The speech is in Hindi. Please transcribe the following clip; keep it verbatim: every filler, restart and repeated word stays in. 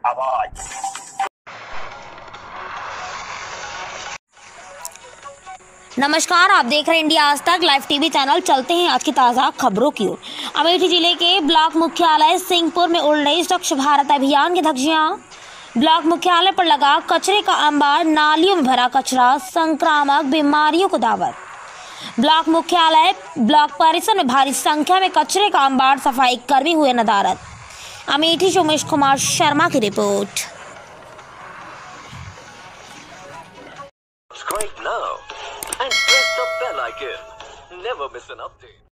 आवाज। नमस्कार, आप देख रहे हैं इंडिया आज तक लाइव टीवी चैनल। चलते हैं आज की ताज़ा खबरों की ओर। अमेठी जिले के ब्लॉक मुख्यालय सिंहपुर में उड़ रही स्वच्छ भारत अभियान की धज्जियां। ब्लॉक मुख्यालय पर लगा कचरे का अंबार, नालियों में भरा कचरा, संक्रामक बीमारियों को दावत। ब्लॉक मुख्यालय ब्लॉक परिसर में भारी संख्या में कचरे का अंबार, सफाई कर्मी हुए नदारत। अमेठी से उमेश कुमार शर्मा की report. Subscribe now and press the bell icon. Never miss an update.